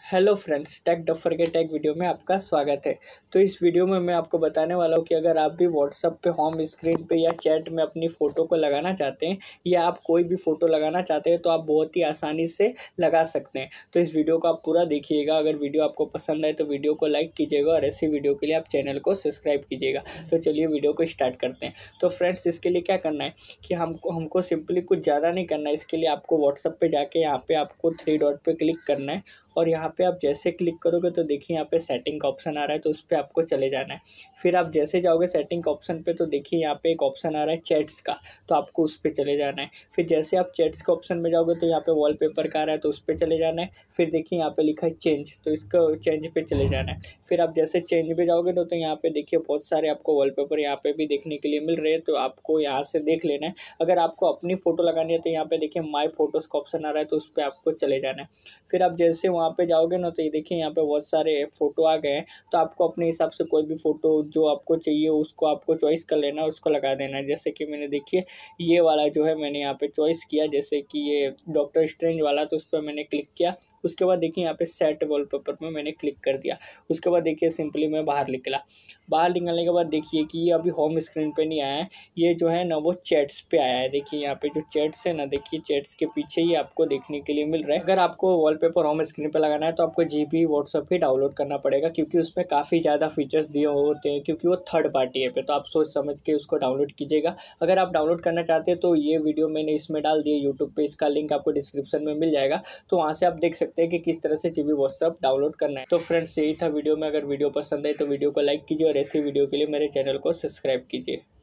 Hello friends, tech duffer के tech video में आपका स्वागत है। तो इस वीडियो में मैं आपको बताने वाला हूँ कि अगर आप भी व्हाट्सएप पे होम स्क्रीन पे या चैट में अपनी फ़ोटो को लगाना चाहते हैं या आप कोई भी फ़ोटो लगाना चाहते हैं तो आप बहुत ही आसानी से लगा सकते हैं। तो इस वीडियो को आप पूरा देखिएगा। अगर वीडियो आपको पसंद आए तो वीडियो को लाइक कीजिएगा और ऐसी वीडियो के लिए आप चैनल को सब्सक्राइब कीजिएगा। तो चलिए वीडियो को स्टार्ट करते हैं। तो फ्रेंड्स, इसके लिए क्या करना है कि हमको सिंपली कुछ ज़्यादा नहीं करना है। इसके लिए आपको व्हाट्सएप पे जाके यहाँ पे आपको थ्री डॉट पे क्लिक करना है और यहाँ पे आप जैसे क्लिक करोगे तो देखिए यहाँ पे सेटिंग का ऑप्शन आ रहा है, तो उस पर आपको चले जाना है। फिर आप जैसे जाओगे सेटिंग का ऑप्शन पे तो देखिए यहाँ पे एक ऑप्शन आ रहा है चैट्स का, तो आपको उस पर चले जाना है। फिर जैसे आप चैट्स के ऑप्शन में जाओगे तो यहाँ पे वॉलपेपर का आ रहा है, तो उस पर चले जाना है। फिर देखिए यहाँ पे लिखा है चेंज, तो इसको चेंज पे चले जाना है। फिर आप जैसे चेंज पे जाओगे तो यहाँ पे देखिए बहुत सारे आपको वॉलपेपर यहाँ पे भी देखने के लिए मिल रहे हैं, तो आपको यहाँ से देख लेना है। अगर आपको अपनी फ़ोटो लगानी है तो यहाँ पे देखिए माय फोटोज़ का ऑप्शन आ रहा है, तो उस पर आपको चले जाना है। फिर आप जैसे वहाँ पे जाओगे ना तो ये देखिए यहाँ पे बहुत सारे फ़ोटो आ गए हैं, तो आपको अपने हिसाब से कोई भी फ़ोटो जो आपको चाहिए उसको आपको चॉइस कर लेना है, उसको लगा देना है। जैसे कि मैंने देखिए ये वाला जो है मैंने यहाँ पे चॉइस किया, जैसे कि ये डॉक्टर स्ट्रेंज वाला, तो उस पर मैंने क्लिक किया। उसके बाद देखिए यहाँ पे सेट वॉलपेपर में मैंने क्लिक कर दिया। उसके बाद देखिए सिंपली मैं बाहर निकला। बाहर निकलने के बाद देखिए कि ये अभी होम स्क्रीन पे नहीं आया है, ये जो है ना वो चैट्स पे आया है। देखिए यहाँ पे जो चैट्स है ना, देखिए चैट्स के पीछे ही आपको देखने के लिए मिल रहा है। अगर आपको वॉलपेपर होम स्क्रीन पे लगाना है तो आपको जीबी व्हाट्सएप ही डाउनलोड करना पड़ेगा, क्योंकि उसमें काफ़ी ज़्यादा फीचर्स दिए होते हैं, क्योंकि वो थर्ड पार्टी है पे, तो आप सोच समझ के उसको डाउनलोड कीजिएगा। अगर आप डाउनलोड करना चाहते हैं तो ये वीडियो मैंने इसमें डाल दी है यूट्यूब पे, इसका लिंक आपको डिस्क्रिप्शन में मिल जाएगा, तो वहाँ से आप देख सकते हैं कि किस तरह से जीबी व्हाट्सएप डाउनलोड करना है। तो फ्रेंड्स, यही था वीडियो में। अगर वीडियो पसंद है तो वीडियो को लाइक कीजिए और ऐसी वीडियो के लिए मेरे चैनल को सब्सक्राइब कीजिए।